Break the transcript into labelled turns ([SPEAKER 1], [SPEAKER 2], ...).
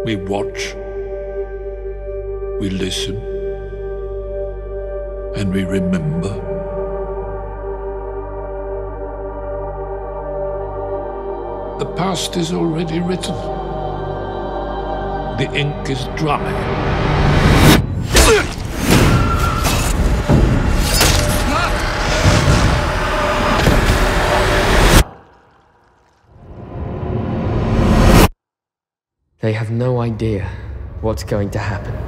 [SPEAKER 1] We watch, we listen, and we remember. The past is already written. The ink is dry.
[SPEAKER 2] They have no idea what's going to happen.